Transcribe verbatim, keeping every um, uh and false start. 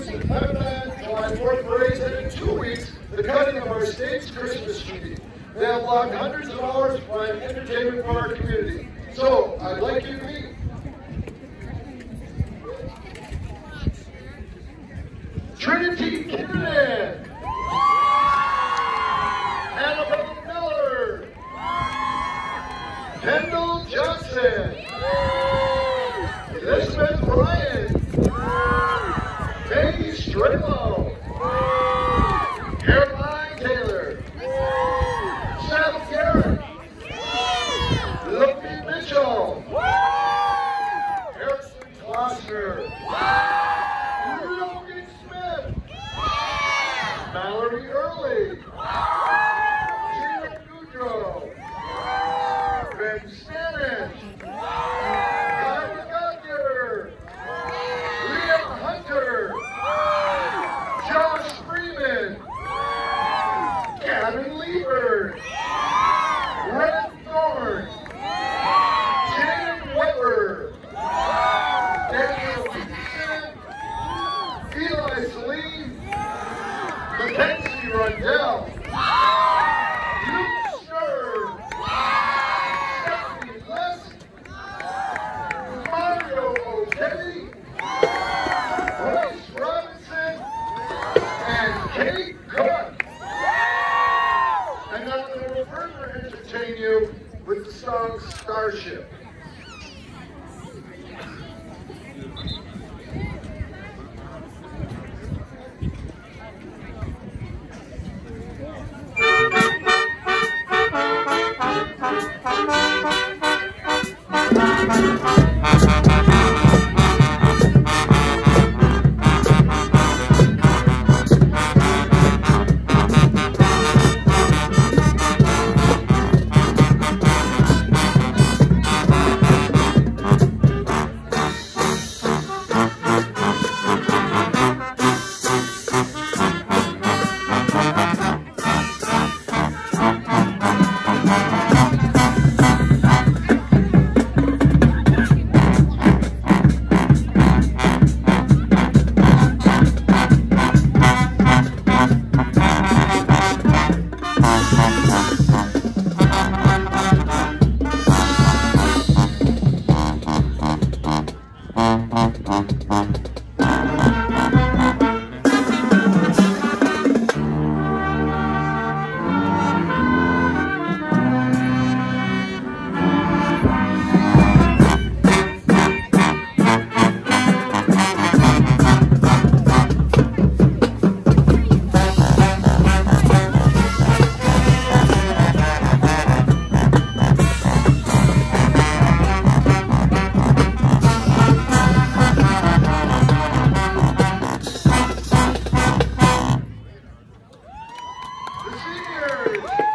the Pentagon July fourth parades, and in two weeks, the cutting of our state's Christmas tree. They have logged hundreds of hours providing entertainment for our community. So, I'd like you to meet Trinity Kiernan, Annabelle Miller, Kendall Johnson, Elizabeth Ryan, Maggie Strelo, Caroline Taylor, Seth Garrett, Lucky Mitchell, Harrison Klossner, Logan Smith, Mallory Early, Gina Goudreau, Ben Stanish, Kyle Gugger, Liam Hunter, Josh Freeman, Gavin Lieber, Red Thorne, Jaden Weber, Daniel Peterson, Eli Salim, Mackenzie Rundell, Luke Stern, Stephanie Lesk, Mario O'Kelly, Bryce Robinson, and Kate Cook. And now they will further entertain you with the song Starship. The seniors!